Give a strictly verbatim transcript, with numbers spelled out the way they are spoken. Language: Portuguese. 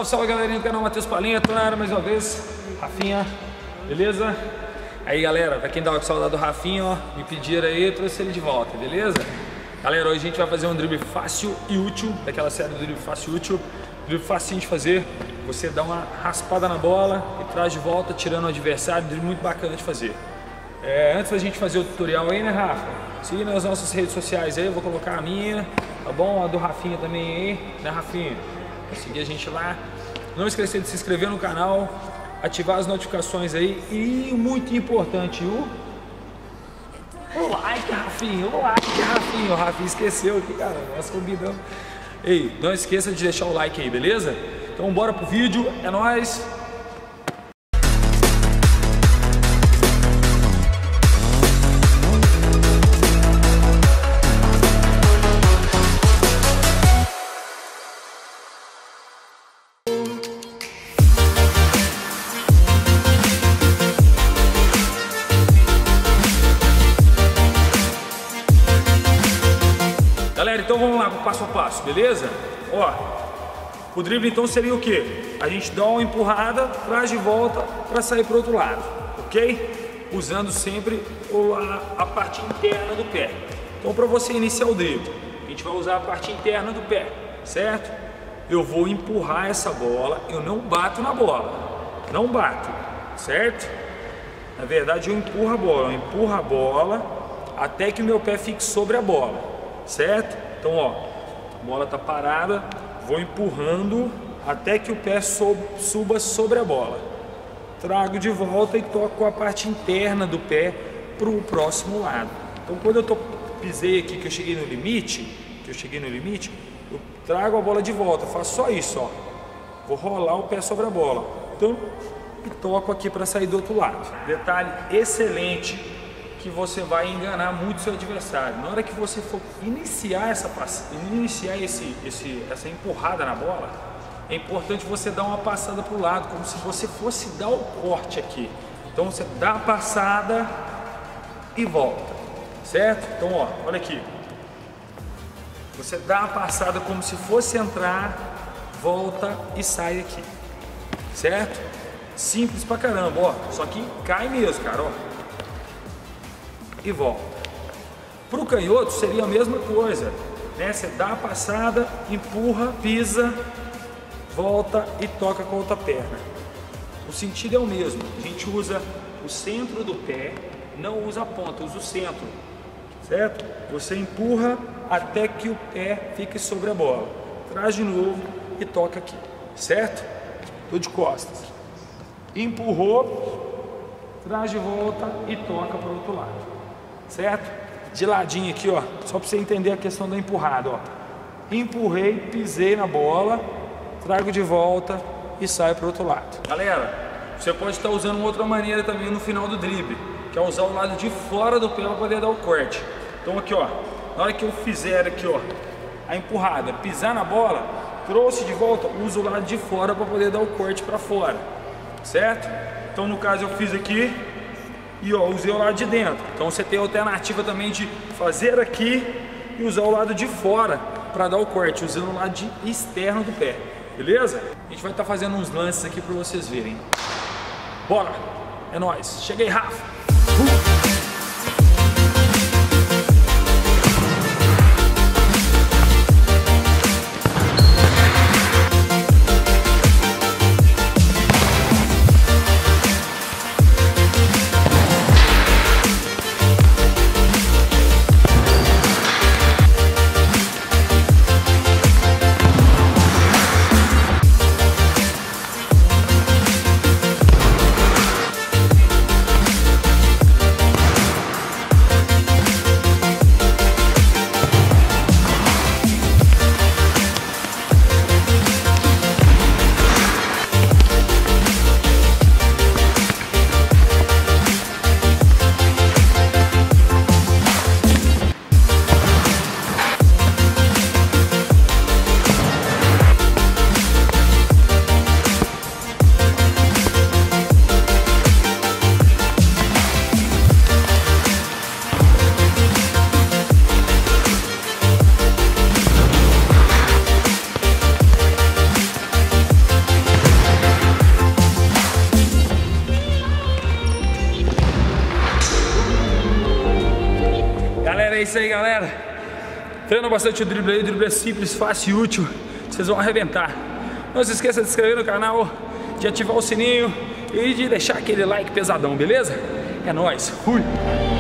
Salve, salve galerinha do canal Matheus Palinha, tô na área mais uma vez. Rafinha, beleza? Aí galera, pra quem tava com saudade do Rafinha, ó, me pediram aí, eu trouxe ele de volta, beleza? Galera, hoje a gente vai fazer um drible fácil e útil, daquela série do drible fácil e útil. Drible facinho de fazer, você dá uma raspada na bola e traz de volta, tirando o adversário, drible muito bacana de fazer. É, antes da gente fazer o tutorial aí, né Rafa? Siga nas nossas redes sociais aí, eu vou colocar a minha, tá bom? A do Rafinha também aí, né Rafinha? Vai seguir a gente lá. Não esqueça de se inscrever no canal, ativar as notificações aí e, muito importante, o, o like, Rafinha, o like, Rafinha. O Rafinha esqueceu aqui, cara, nós combinamos. Ei, não esqueça de deixar o like aí, beleza? Então bora pro vídeo, é nóis! Galera, então vamos lá pro passo a passo, beleza? Ó, o drible então seria o que? A gente dá uma empurrada, traz de volta para sair pro outro lado, ok? Usando sempre a, a parte interna do pé. Então, para você iniciar o drible, a gente vai usar a parte interna do pé, certo? Eu vou empurrar essa bola, eu não bato na bola, não bato, certo? Na verdade, eu empurro a bola, eu empurro a bola até que o meu pé fique sobre a bola. Certo? Então, ó, a bola tá parada, vou empurrando até que o pé suba sobre a bola. Trago de volta e toco a parte interna do pé para o próximo lado. Então, quando eu tô, pisei aqui, que eu cheguei no limite, que eu cheguei no limite, eu trago a bola de volta, faço só isso, ó. Vou rolar o pé sobre a bola. Então, e toco aqui para sair do outro lado. Detalhe excelente, que você vai enganar muito seu adversário. Na hora que você for iniciar essa iniciar esse, esse, essa empurrada na bola, é importante você dar uma passada para o lado, como se você fosse dar o corte aqui. Então você dá a passada e volta, certo? Então ó, olha aqui. Você dá a passada como se fosse entrar, volta e sai aqui, certo? Simples pra caramba, ó. Só que cai mesmo, cara, ó. E volta. Para o canhoto seria a mesma coisa, né? Você dá a passada, empurra, pisa, volta e toca com a outra perna. O sentido é o mesmo. A gente usa o centro do pé, não usa a ponta, usa o centro, certo? Você empurra até que o pé fique sobre a bola. Traz de novo e toca aqui, certo? Tô de costas. Empurrou, traz de volta e toca para o outro lado. Certo? De ladinho aqui, ó, só para você entender a questão da empurrada, ó. Empurrei, pisei na bola, trago de volta e saio para o outro lado. Galera, você pode estar usando uma outra maneira também no final do drible, que é usar o lado de fora do pé para poder dar o corte. Então aqui, ó, na hora que eu fizer aqui, ó, a empurrada, pisar na bola, trouxe de volta, uso o lado de fora para poder dar o corte para fora, certo? Então no caso eu fiz aqui e ó, usei o lado de dentro. Então você tem a alternativa também de fazer aqui e usar o lado de fora para dar o corte, usando o lado de externo do pé, beleza? A gente vai estar fazendo uns lances aqui para vocês verem. Bora, é nóis. Cheguei, Rafa. Uh! É isso aí, galera. Treina bastante o drible aí, o drible é simples, fácil e útil. Vocês vão arrebentar. Não se esqueça de se inscrever no canal, de ativar o sininho e de deixar aquele like pesadão, beleza? É nóis, fui!